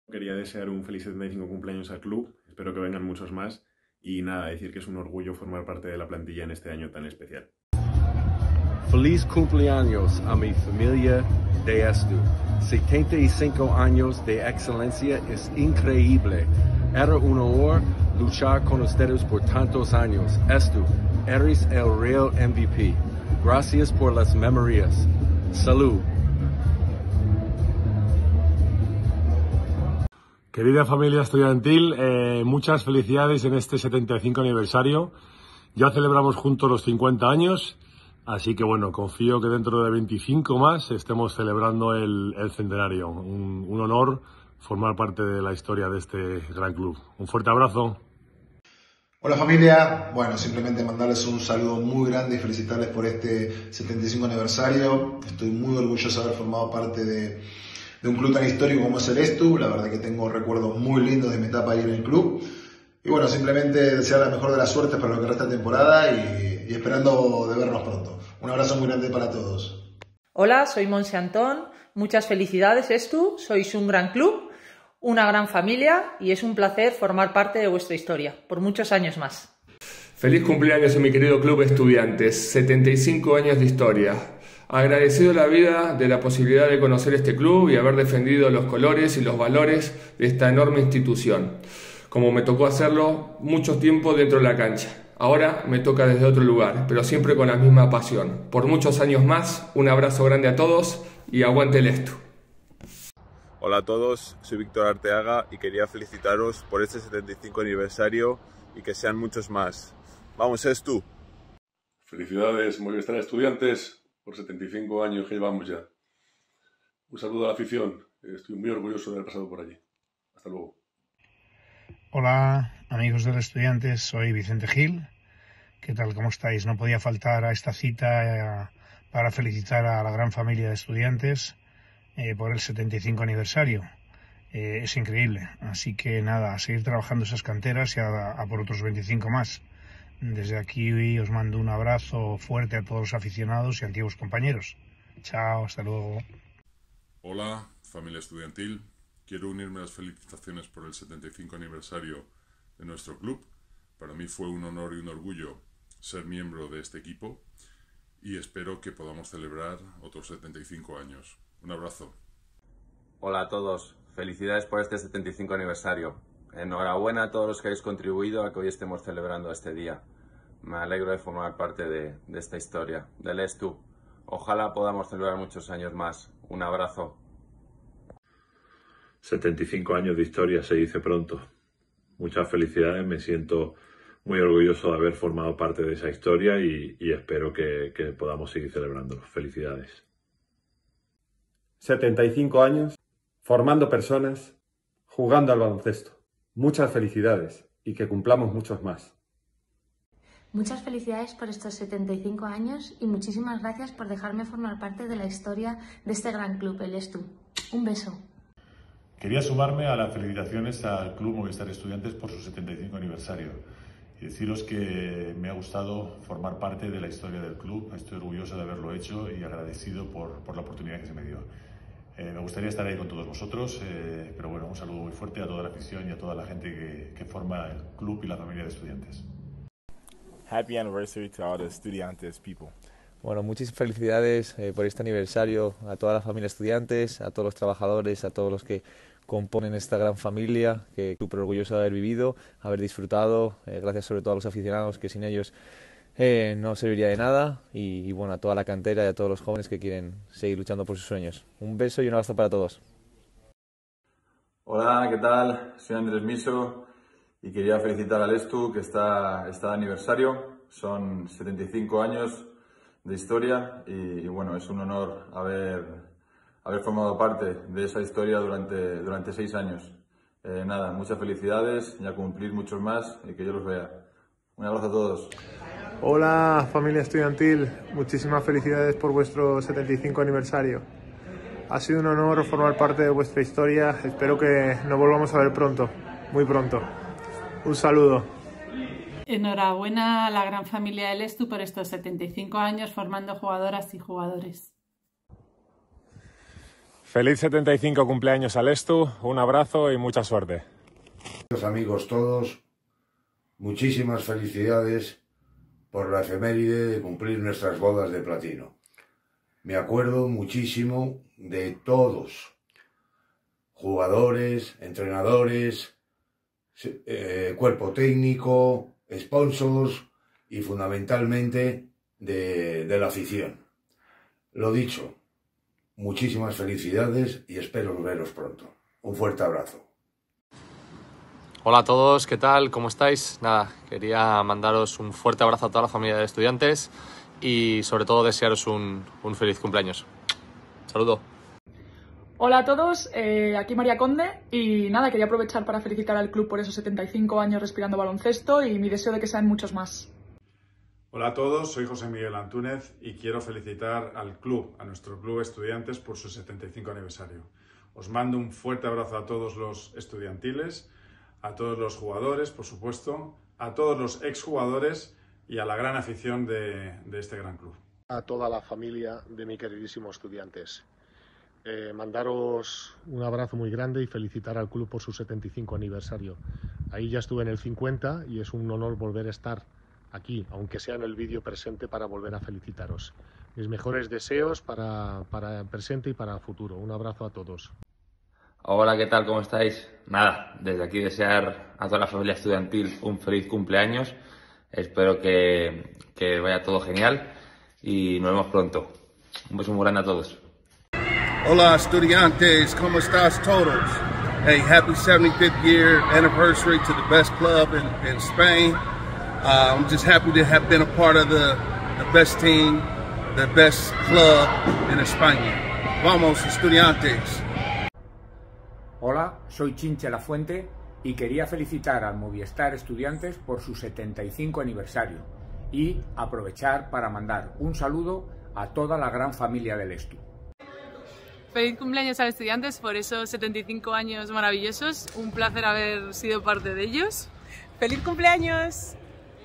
Quería desear un feliz 75 cumpleaños al club, espero que vengan muchos más y nada, decir que es un orgullo formar parte de la plantilla en este año tan especial. Feliz cumpleaños a mi familia de Estu. 75 años de excelencia es increíble. Era un honor luchar con ustedes por tantos años. Estu, eres el real MVP. Gracias por las memorias. Salud. Querida familia estudiantil, muchas felicidades en este 75 aniversario. Ya celebramos juntos los 50 años, así que bueno, confío que dentro de 25 más estemos celebrando el centenario. Un honor formar parte de la historia de este gran club. Un fuerte abrazo. Hola familia, bueno, simplemente mandarles un saludo muy grande y felicitarles por este 75 aniversario. Estoy muy orgulloso de haber formado parte de un club tan histórico como es el Estu. La verdad que tengo recuerdos muy lindos de mi etapa ahí en el club. Y bueno, simplemente desear la mejor de las suertes para lo que resta de temporada y esperando de vernos pronto. Un abrazo muy grande para todos. Hola, soy Monse Antón. Muchas felicidades, Estu. Sois un gran club, una gran familia y es un placer formar parte de vuestra historia por muchos años más. Feliz cumpleaños a mi querido club Estudiantes, 75 años de historia. Agradecido la vida de la posibilidad de conocer este club y haber defendido los colores y los valores de esta enorme institución, como me tocó hacerlo mucho tiempo dentro de la cancha. Ahora me toca desde otro lugar, pero siempre con la misma pasión. Por muchos años más, un abrazo grande a todos y aguante el Estu. Hola a todos, soy Víctor Arteaga y quería felicitaros por este 75 aniversario y que sean muchos más. ¡Vamos, Estu! Felicidades, Movistar Estudiantes, por 75 años que llevamos ya. Un saludo a la afición, estoy muy orgulloso de haber pasado por allí. Hasta luego. Hola, amigos de los Estudiantes, soy Vicente Gil. ¿Qué tal? ¿Cómo estáis? No podía faltar a esta cita para felicitar a la gran familia de Estudiantes por el 75 aniversario. Es increíble, así que nada, a seguir trabajando esas canteras y a por otros 25 más. Desde aquí os mando un abrazo fuerte a todos los aficionados y antiguos compañeros. Chao, hasta luego. Hola, familia estudiantil. Quiero unirme a las felicitaciones por el 75 aniversario de nuestro club. Para mí fue un honor y un orgullo ser miembro de este equipo y espero que podamos celebrar otros 75 años. Un abrazo. Hola a todos, felicidades por este 75 aniversario. Enhorabuena a todos los que habéis contribuido a que hoy estemos celebrando este día. Me alegro de formar parte de esta historia, del Estu. Ojalá podamos celebrar muchos años más. Un abrazo. 75 años de historia se dice pronto. Muchas felicidades, me siento muy orgulloso de haber formado parte de esa historia y espero que podamos seguir celebrándolo. Felicidades. 75 años, formando personas, jugando al baloncesto. Muchas felicidades y que cumplamos muchos más. Muchas felicidades por estos 75 años y muchísimas gracias por dejarme formar parte de la historia de este gran club, el Estu. Un beso. Quería sumarme a las felicitaciones al Club Movistar Estudiantes por su 75 aniversario y deciros que me ha gustado formar parte de la historia del club. Estoy orgulloso de haberlo hecho y agradecido por la oportunidad que se me dio. Me gustaría estar ahí con todos vosotros, pero bueno, un saludo muy fuerte a toda la afición y a toda la gente que forma el club y la familia de Estudiantes. Happy anniversary to all the Estudiantes people. Bueno, muchas felicidades por este aniversario a toda la familia Estudiantes, a todos los trabajadores, a todos los que componen esta gran familia, que súper orgulloso de haber vivido, haber disfrutado, gracias sobre todo a los aficionados, que sin ellos no serviría de nada, y bueno, a toda la cantera y a todos los jóvenes que quieren seguir luchando por sus sueños. Un beso y un abrazo para todos. Hola, ¿qué tal? Soy Andrés Miso y quería felicitar al Estu que está de aniversario. Son 75 años de historia y bueno, es un honor haber formado parte de esa historia durante 6 años. Nada, muchas felicidades y a cumplir muchos más y que yo los vea. Un abrazo a todos. Hola familia estudiantil, muchísimas felicidades por vuestro 75 aniversario. Ha sido un honor formar parte de vuestra historia, espero que nos volvamos a ver pronto, muy pronto. Un saludo. Enhorabuena a la gran familia del Estu por estos 75 años formando jugadoras y jugadores. Feliz 75 cumpleaños al Estu, un abrazo y mucha suerte. Amigos todos, muchísimas felicidades por la efeméride de cumplir nuestras bodas de platino. Me acuerdo muchísimo de todos, jugadores, entrenadores, cuerpo técnico, sponsors y fundamentalmente de la afición. Lo dicho, muchísimas felicidades y espero veros pronto. Un fuerte abrazo. Hola a todos, ¿qué tal? ¿Cómo estáis? Nada, quería mandaros un fuerte abrazo a toda la familia de estudiantes y sobre todo desearos un feliz cumpleaños. Saludo. Hola a todos, aquí María Conde y nada, quería aprovechar para felicitar al club por esos 75 años respirando baloncesto y mi deseo de que sean muchos más. Hola a todos, soy José Miguel Antúnez y quiero felicitar al club, a nuestro club estudiantes por su 75 aniversario. Os mando un fuerte abrazo a todos los estudiantiles, a todos los jugadores, por supuesto, a todos los exjugadores y a la gran afición de este gran club. A toda la familia de mi queridísimo Estudiantes. Mandaros un abrazo muy grande y felicitar al club por su 75 aniversario. Ahí ya estuve en el 50 y es un honor volver a estar aquí, aunque sea en el vídeo presente, para volver a felicitaros. Mis mejores deseos para el presente y para el futuro. Un abrazo a todos. Hola, ¿qué tal? ¿Cómo estáis? Nada, desde aquí desear a toda la familia estudiantil un feliz cumpleaños. Espero que vaya todo genial y nos vemos pronto. Un beso muy grande a todos. Hola, estudiantes. ¿Cómo estás todos? Hey, happy 75th year anniversary to the best club in Spain. I'm just happy to have been a part of the best team, the best club in España. Vamos, estudiantes. Hola, soy Chinche La Fuente y quería felicitar al Movistar Estudiantes por su 75 aniversario y aprovechar para mandar un saludo a toda la gran familia del Estu. Feliz cumpleaños a los estudiantes por esos 75 años maravillosos, un placer haber sido parte de ellos. ¡Feliz cumpleaños!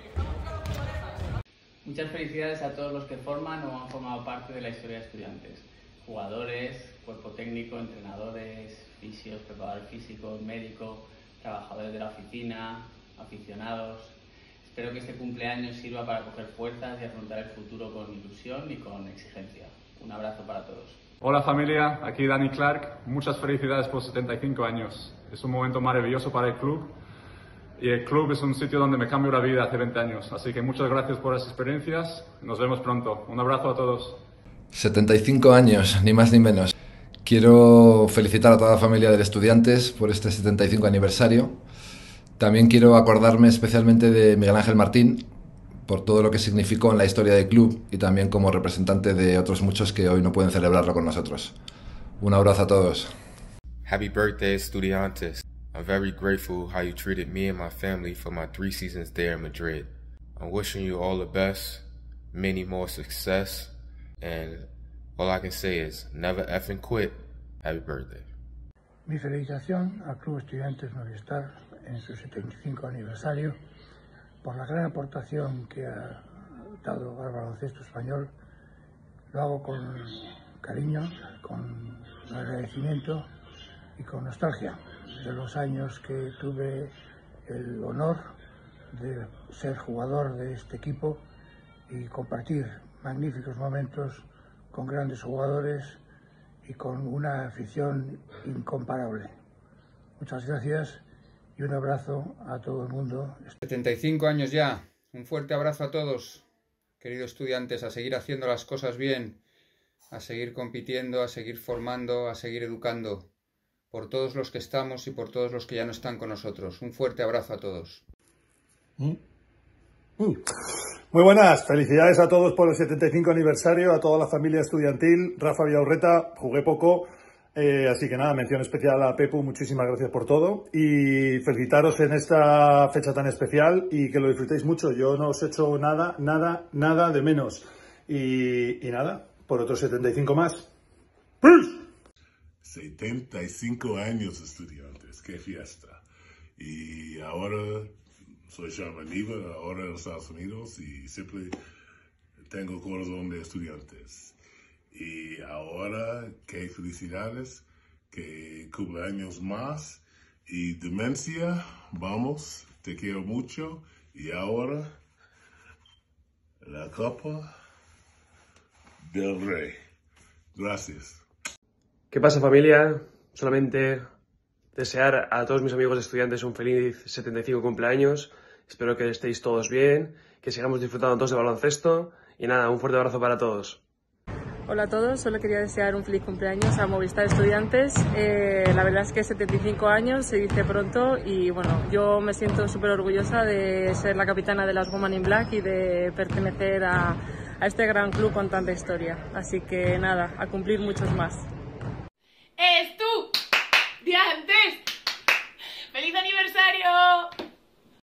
Muchas felicidades a todos los que forman o han formado parte de la historia de estudiantes. Jugadores, cuerpo técnico, entrenadores, fisios, preparadores físicos, médicos, trabajadores de la oficina, aficionados. Espero que este cumpleaños sirva para coger fuerzas y afrontar el futuro con ilusión y con exigencia. Un abrazo para todos. Hola familia, aquí Dani Clark. Muchas felicidades por 75 años. Es un momento maravilloso para el club. Y el club es un sitio donde me cambió la vida hace 20 años. Así que muchas gracias por las experiencias. Nos vemos pronto. Un abrazo a todos. 75 años, ni más ni menos. Quiero felicitar a toda la familia de Estudiantes por este 75 aniversario. También quiero acordarme especialmente de Miguel Ángel Martín por todo lo que significó en la historia del club y también como representante de otros muchos que hoy no pueden celebrarlo con nosotros. Un abrazo a todos. Happy birthday, Estudiantes. I'm very grateful how you treated me and my family for my 3 seasons there in Madrid. I'm wishing you all the best, many more success, and all I can say is never effing quit. Happy birthday. Mi felicitación al Club Estudiantes Movistar en su 75 aniversario por la gran aportación que ha dado al baloncesto español. Lo hago con cariño, con agradecimiento y con nostalgia de los años que tuve el honor de ser jugador de este equipo y compartir magníficos momentos con grandes jugadores y con una afición incomparable. Muchas gracias y un abrazo a todo el mundo. 75 años ya. Un fuerte abrazo a todos, queridos estudiantes, a seguir haciendo las cosas bien, a seguir compitiendo, a seguir formando, a seguir educando, por todos los que estamos y por todos los que ya no están con nosotros. Un fuerte abrazo a todos. Muy buenas, felicidades a todos por el 75 aniversario, a toda la familia estudiantil. Rafa Villaurreta, jugué poco, así que nada, mención especial a Pepu, muchísimas gracias por todo y felicitaros en esta fecha tan especial y que lo disfrutéis mucho. Yo no os echo nada de menos y nada, por otros 75 más. ¡Peace! 75 años, estudiantes, qué fiesta. Y ahora soy Sharmaniva, ahora en los Estados Unidos, y siempre tengo corazón de estudiantes. Y ahora, qué felicidades, qué cumpleaños más. Y demencia, vamos, te quiero mucho. Y ahora, la Copa del Rey. Gracias. ¿Qué pasa, familia? Solamente desear a todos mis amigos estudiantes un feliz 75 cumpleaños. Espero que estéis todos bien, que sigamos disfrutando todos de baloncesto. Y nada, un fuerte abrazo para todos. Hola a todos, solo quería desear un feliz cumpleaños a Movistar Estudiantes. La verdad es que 75 años se dice pronto y bueno, yo me siento súper orgullosa de ser la capitana de las Women in Black y de pertenecer a este gran club con tanta historia. Así que nada, a cumplir muchos más. ¡Estudiantes! ¡Feliz aniversario!